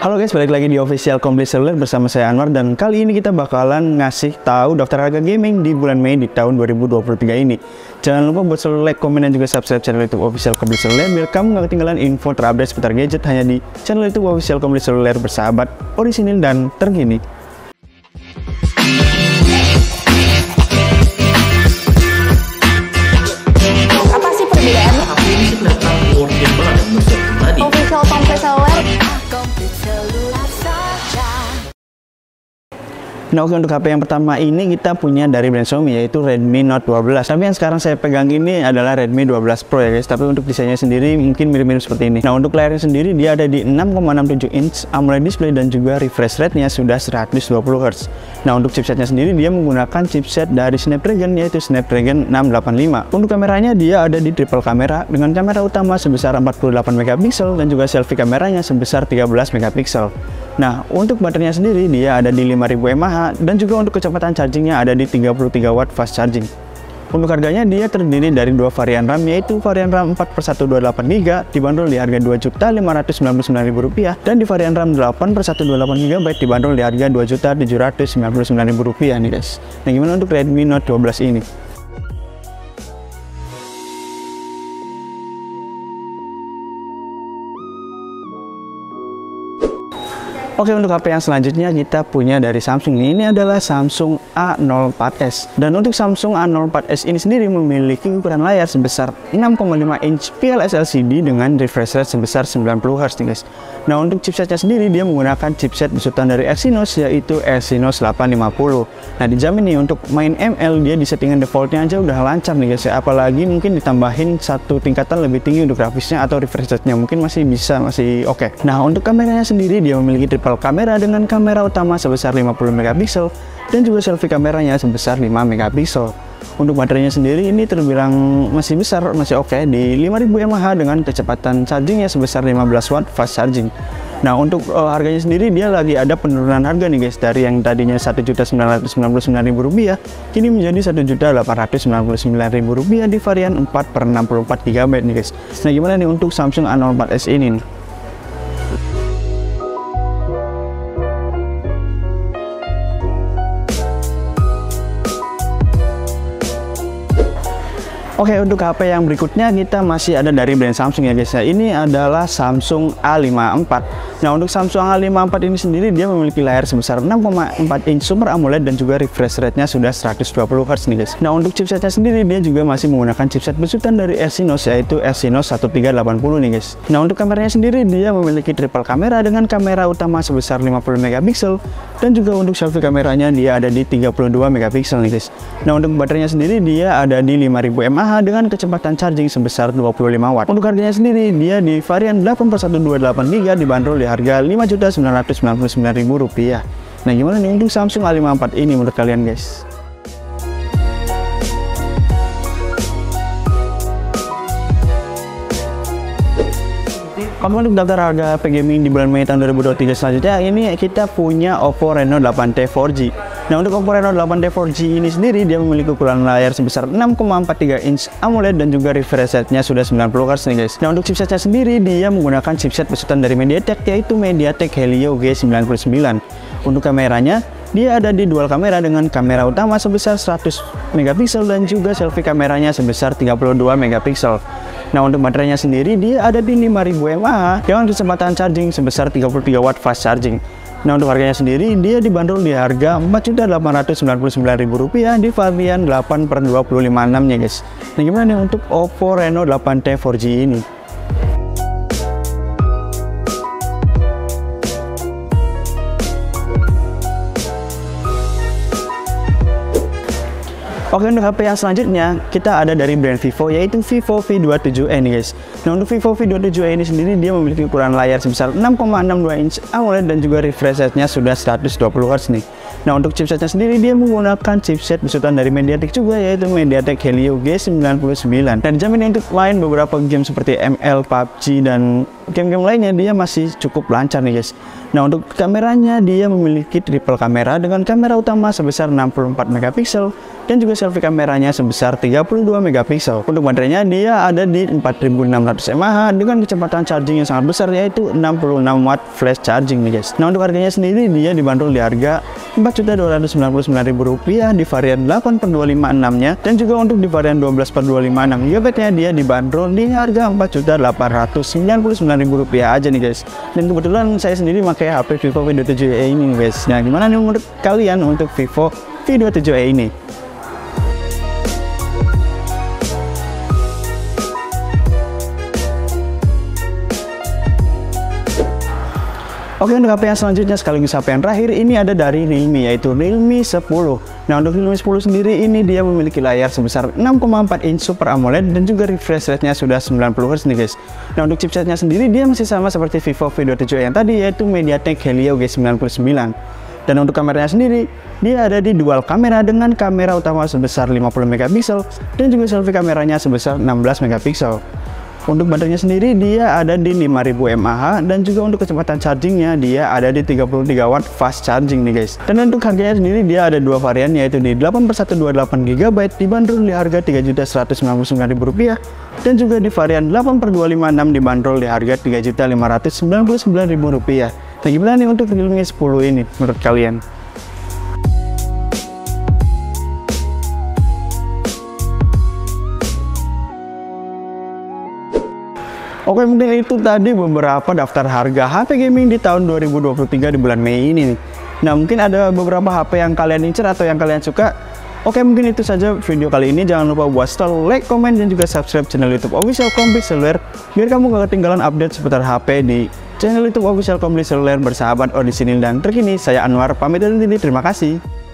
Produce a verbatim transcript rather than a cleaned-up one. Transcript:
Halo guys, balik lagi di Official Kompleks Seluler bersama saya Anwar, dan kali ini kita bakalan ngasih tahu daftar harga gaming di bulan Mei di tahun dua ribu dua puluh tiga ini. Jangan lupa buat selalu like, komen, dan juga subscribe channel YouTube Official Kompleks Seluler biar kamu gak ketinggalan info terupdate seputar gadget hanya di channel YouTube Official Kompleks Seluler, bersahabat, orisinil, dan terkini. Apa sih perbedaannya? Aku ini sih kelihatan worth it banget menurut saya pribadi. Official Kompleks Seluler. Nah oke, untuk H P yang pertama ini kita punya dari brand Xiaomi, yaitu Redmi Note dua belas. Tapi yang sekarang saya pegang ini adalah Redmi dua belas Pro ya guys. Tapi untuk desainnya sendiri mungkin mirip-mirip seperti ini. Nah untuk layarnya sendiri dia ada di enam koma enam tujuh inch AMOLED display dan juga refresh rate-nya sudah seratus dua puluh hertz. Nah untuk chipsetnya sendiri dia menggunakan chipset dari Snapdragon, yaitu Snapdragon enam delapan lima. Untuk kameranya dia ada di triple kamera dengan kamera utama sebesar empat puluh delapan megapiksel dan juga selfie kameranya sebesar tiga belas megapiksel. Nah, untuk baterainya sendiri dia ada di lima ribu mAh dan juga untuk kecepatan chargingnya ada di tiga puluh tiga watt fast charging. Untuk harganya dia terdiri dari dua varian RAM, yaitu varian RAM empat per seratus dua puluh delapan giga dibanderol di harga dua juta lima ratus sembilan puluh sembilan ribu rupiah, dan di varian RAM delapan per seratus dua puluh delapan giga dibanderol di harga dua juta tujuh ratus sembilan puluh sembilan ribu rupiah nih guys. Nah, gimana untuk Redmi Note dua belas ini? Oke, untuk H P yang selanjutnya kita punya dari Samsung. Ini adalah Samsung A nol empat S. Dan untuk Samsung A nol empat S ini sendiri memiliki ukuran layar sebesar enam koma lima inch P L S L C D dengan refresh rate sebesar sembilan puluh hertz nih guys. Nah untuk chipsetnya sendiri dia menggunakan chipset besutan dari Exynos, yaitu Exynos delapan lima puluh. Nah dijamin nih untuk main M L dia di settingan defaultnya aja udah lancar nih guys ya. Apalagi mungkin ditambahin satu tingkatan lebih tinggi untuk grafisnya atau refresh rate-nya mungkin masih bisa, masih oke. Okay. Nah untuk kameranya sendiri dia memiliki triple kamera dengan kamera utama sebesar lima puluh megapiksel dan juga selfie kameranya sebesar lima megapiksel. Untuk baterainya sendiri ini terbilang masih besar, masih oke okay, di lima ribu mAh dengan kecepatan chargingnya sebesar lima belas watt fast charging. Nah untuk uh, harganya sendiri dia lagi ada penurunan harga nih guys, dari yang tadinya satu juta sembilan ratus sembilan puluh sembilan ribu rupiah kini menjadi satu juta delapan ratus sembilan puluh sembilan ribu rupiah di varian empat per enam puluh empat giga byte nih guys. Nah gimana nih untuk Samsung A nol empat S ini nih? Oke, untuk H P yang berikutnya kita masih ada dari brand Samsung ya guys ya. Ini adalah Samsung A lima empat. Nah untuk Samsung A lima empat ini sendiri dia memiliki layar sebesar enam koma empat inch Super AMOLED dan juga refresh rate-nya sudah seratus dua puluh hertz nih guys. Nah untuk chipsetnya sendiri dia juga masih menggunakan chipset besutan dari Exynos, yaitu Exynos seribu tiga ratus delapan puluh nih guys. Nah untuk kameranya sendiri dia memiliki triple kamera dengan kamera utama sebesar lima puluh megapiksel dan juga untuk selfie kameranya dia ada di tiga puluh dua megapiksel nih guys. Nah untuk baterainya sendiri dia ada di lima ribu mAh dengan kecepatan charging sebesar dua puluh lima watt. Untuk harganya sendiri dia di varian delapan per seratus dua puluh delapan giga dibanderol di harga lima juta sembilan ratus sembilan puluh sembilan ribu rupiah. Nah gimana nih untuk Samsung A lima empat ini menurut kalian guys? Oke, untuk daftar harga H P gaming di bulan Mei tahun dua ribu dua puluh tiga selanjutnya ini kita punya Oppo Reno delapan T empat G. Nah untuk Oppo Reno delapan T empat G ini sendiri dia memiliki ukuran layar sebesar enam koma empat tiga inch AMOLED dan juga refresh rate-nya sudah sembilan puluh hertz nih guys. Nah untuk chipsetnya sendiri dia menggunakan chipset besutan dari MediaTek, yaitu MediaTek Helio G sembilan puluh sembilan. Untuk kameranya dia ada di dual kamera dengan kamera utama sebesar seratus megapiksel dan juga selfie kameranya sebesar tiga puluh dua megapiksel. Nah untuk baterainya sendiri dia ada di lima ribu mAh dengan kecepatan charging sebesar tiga puluh tiga watt fast charging. Nah untuk harganya sendiri dia dibanderol di harga empat juta delapan ratus sembilan puluh sembilan ribu rupiah di varian delapan per dua puluh lima enam nya guys. Nah gimana nih untuk Oppo Reno delapan T empat G ini? Oke, untuk H P yang selanjutnya kita ada dari brand Vivo, yaitu Vivo V dua puluh tujuh e nih guys. Nah untuk Vivo V dua puluh tujuh e ini sendiri dia memiliki ukuran layar sebesar enam koma enam dua inch AMOLED dan juga refresh rate-nya sudah seratus dua puluh hertz nih. Nah untuk chipsetnya sendiri dia menggunakan chipset besutan dari MediaTek juga, yaitu MediaTek Helio G sembilan puluh sembilan. Dan dijamin untuk main beberapa game seperti M L, P U B G, dan game-game lainnya dia masih cukup lancar nih guys. Nah, untuk kameranya dia memiliki triple kamera dengan kamera utama sebesar enam puluh empat megapiksel dan juga selfie kameranya sebesar tiga puluh dua megapiksel. Untuk baterainya dia ada di empat ribu enam ratus mAh dengan kecepatan charging yang sangat besar yaitu enam puluh enam watt flash charging nih guys. Nah, untuk harganya sendiri dia dibanderol di harga empat juta dua ratus sembilan puluh sembilan ribu rupiah di varian delapan per dua lima enam nya, dan juga untuk di varian dua belas per dua lima enam giga byte nya dia dibanderol di harga empat juta delapan ratus sembilan puluh sembilan ribu rupiah aja nih guys. Dan kebetulan saya sendiri pakai H P Vivo V dua puluh tujuh e ini nih guys. Nah, gimana nih menurut kalian untuk Vivo V dua puluh tujuh e ini? Oke, untuk H P yang selanjutnya sekaligus H P yang terakhir ini ada dari Realme, yaitu Realme sepuluh. Nah, untuk Realme sepuluh sendiri ini dia memiliki layar sebesar enam koma empat inch Super AMOLED dan juga refresh rate-nya sudah sembilan puluh hertz nih guys. Nah, untuk chipsetnya sendiri dia masih sama seperti Vivo V dua puluh tujuh e yang tadi, yaitu MediaTek Helio G sembilan puluh sembilan. Dan untuk kameranya sendiri dia ada di dual kamera dengan kamera utama sebesar lima puluh megapiksel dan juga selfie kameranya sebesar enam belas megapiksel. Untuk baterainya sendiri dia ada di lima ribu mAh dan juga untuk kecepatan chargingnya dia ada di tiga puluh tiga watt fast charging nih guys. Dan untuk harganya sendiri dia ada dua varian, yaitu di delapan per seratus dua puluh delapan giga byte dibanderol di harga tiga juta seratus sembilan puluh sembilan ribu rupiah, dan juga di varian delapan per dua lima enam dibanderol di harga tiga juta lima ratus sembilan puluh sembilan ribu rupiah. Nah, gimana nih untuk Realme sepuluh ini menurut kalian? Oke, mungkin itu tadi beberapa daftar harga H P gaming di tahun dua ribu dua puluh tiga di bulan Mei ini nih. Nah, mungkin ada beberapa H P yang kalian incer atau yang kalian suka. Oke, mungkin itu saja video kali ini. Jangan lupa buat setel, like, komen, dan juga subscribe channel YouTube Official Kompleks Seluler biar kamu gak ketinggalan update seputar H P di channel YouTube Official Kompleks Seluler bersahabat oh di sini dan terkini. Saya Anwar pamit undur diri. Terima kasih.